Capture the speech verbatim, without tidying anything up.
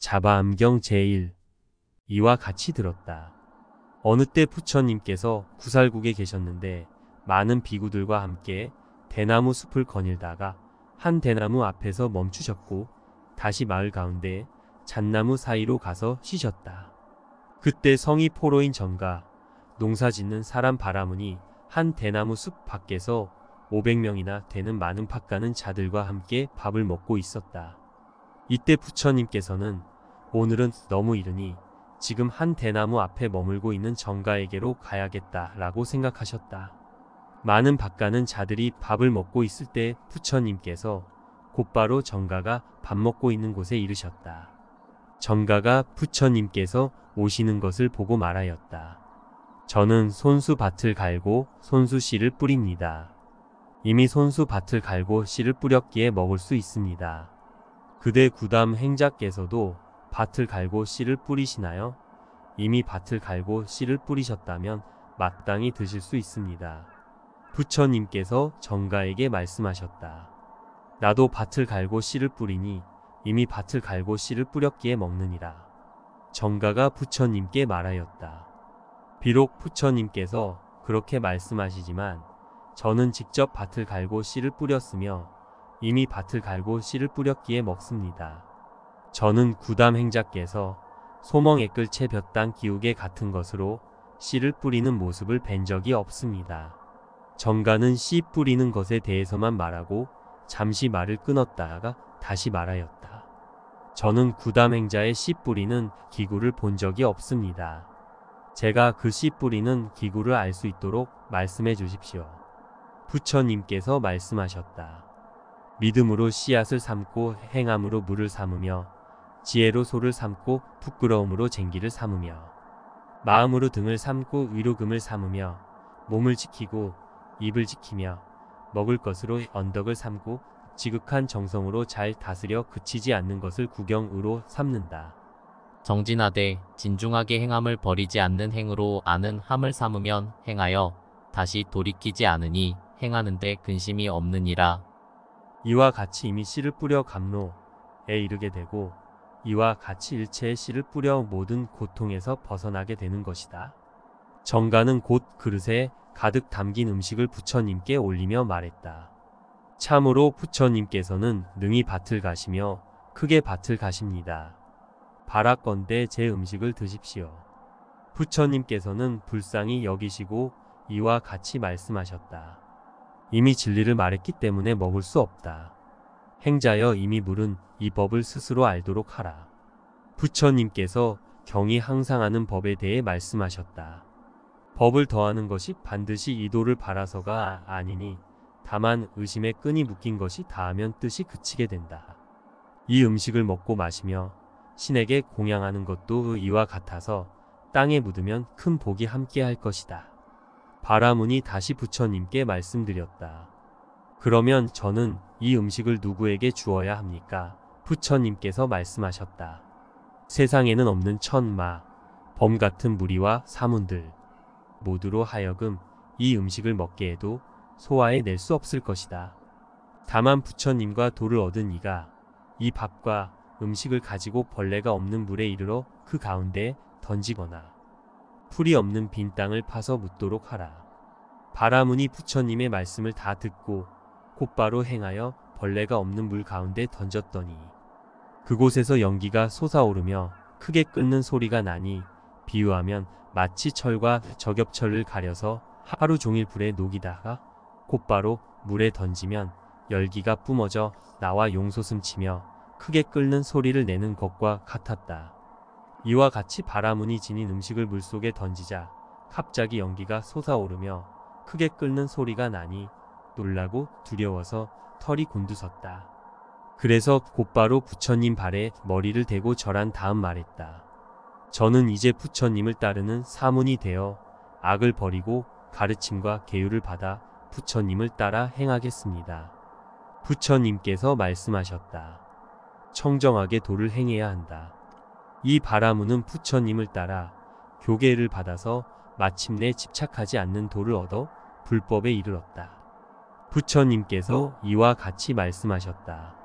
자바암경 제일 이와 같이 들었다. 어느 때 부처님께서 구살국에 계셨는데 많은 비구들과 함께 대나무 숲을 거닐다가 한 대나무 앞에서 멈추셨고 다시 마을 가운데 잣나무 사이로 가서 쉬셨다. 그때 성이 포로인 정가, 농사짓는 사람 바라문이 한 대나무 숲 밖에서 오백 명이나 되는 많은 팥가는 자들과 함께 밥을 먹고 있었다. 이때 부처님께서는 오늘은 너무 이르니 지금 한 대나무 앞에 머물고 있는 정가에게로 가야겠다라고 생각하셨다. 많은 밭가는 자들이 밥을 먹고 있을 때 부처님께서 곧바로 정가가 밥 먹고 있는 곳에 이르셨다. 정가가 부처님께서 오시는 것을 보고 말하였다. 저는 손수 밭을 갈고 손수 씨를 뿌립니다. 이미 손수 밭을 갈고 씨를 뿌렸기에 먹을 수 있습니다. 그대 구담 행자께서도 밭을 갈고 씨를 뿌리시나요? 이미 밭을 갈고 씨를 뿌리셨다면 마땅히 드실 수 있습니다. 부처님께서 정가에게 말씀하셨다. 나도 밭을 갈고 씨를 뿌리니 이미 밭을 갈고 씨를 뿌렸기에 먹느니라. 정가가 부처님께 말하였다. 비록 부처님께서 그렇게 말씀하시지만 저는 직접 밭을 갈고 씨를 뿌렸으며 이미 밭을 갈고 씨를 뿌렸기에 먹습니다. 저는 구담 행자께서 소멍에 끌채 볕땅 기우개 같은 것으로 씨를 뿌리는 모습을 뵌 적이 없습니다. 정가는 씨 뿌리는 것에 대해서만 말하고 잠시 말을 끊었다가 다시 말하였다. 저는 구담 행자의 씨 뿌리는 기구를 본 적이 없습니다. 제가 그 씨 뿌리는 기구를 알 수 있도록 말씀해 주십시오. 부처님께서 말씀하셨다. 믿음으로 씨앗을 삼고 행함으로 물을 삼으며 지혜로 소를 삼고 부끄러움으로 쟁기를 삼으며 마음으로 등을 삼고 위로 금을 삼으며 몸을 지키고 입을 지키며 먹을 것으로 언덕을 삼고 지극한 정성으로 잘 다스려 그치지 않는 것을 구경으로 삼는다. 정진하되 진중하게 행함을 버리지 않는 행으로 아는 함을 삼으면 행하여 다시 돌이키지 않으니 행하는데 근심이 없느니라. 이와 같이 이미 씨를 뿌려 감로에 이르게 되고 이와 같이 일체의 씨를 뿌려 모든 고통에서 벗어나게 되는 것이다. 정가는 곧 그릇에 가득 담긴 음식을 부처님께 올리며 말했다. 참으로 부처님께서는 능히 밭을 가시며 크게 밭을 가십니다. 바라건대 제 음식을 드십시오. 부처님께서는 불쌍히 여기시고 이와 같이 말씀하셨다. 이미 진리를 말했기 때문에 먹을 수 없다. 행자여 이미 물은 이 법을 스스로 알도록 하라. 부처님께서 경이 항상 하는 법에 대해 말씀하셨다. 법을 더하는 것이 반드시 이도를 바라서가 아니니 다만 의심에 끈이 묶인 것이 닿으면 뜻이 그치게 된다. 이 음식을 먹고 마시며 신에게 공양하는 것도 이와 같아서 땅에 묻으면 큰 복이 함께할 것이다. 바라문이 다시 부처님께 말씀드렸다. 그러면 저는 이 음식을 누구에게 주어야 합니까? 부처님께서 말씀하셨다. 세상에는 없는 천마, 범 같은 무리와 사문들 모두로 하여금 이 음식을 먹게 해도 소화해 낼 수 없을 것이다. 다만 부처님과 도를 얻은 이가 이 밥과 음식을 가지고 벌레가 없는 물에 이르러 그 가운데 던지거나 풀이 없는 빈 땅을 파서 묻도록 하라. 바라문이 부처님의 말씀을 다 듣고 곧바로 행하여 벌레가 없는 물 가운데 던졌더니 그곳에서 연기가 솟아오르며 크게 끓는 소리가 나니 비유하면 마치 철과 저겹철을 가려서 하루 종일 불에 녹이다가 곧바로 물에 던지면 열기가 뿜어져 나와 용솟음치며 크게 끓는 소리를 내는 것과 같았다. 이와 같이 바라문이 지닌 음식을 물속에 던지자 갑자기 연기가 솟아오르며 크게 끓는 소리가 나니 놀라고 두려워서 털이 곤두섰다. 그래서 곧바로 부처님 발에 머리를 대고 절한 다음 말했다. 저는 이제 부처님을 따르는 사문이 되어 악을 버리고 가르침과 계율을 받아 부처님을 따라 행하겠습니다. 부처님께서 말씀하셨다. 청정하게 도를 행해야 한다. 이 바라문은 부처님을 따라 교계를 받아서 마침내 집착하지 않는 도를 얻어 불법에 이르렀다. 부처님께서 이와 같이 말씀하셨다.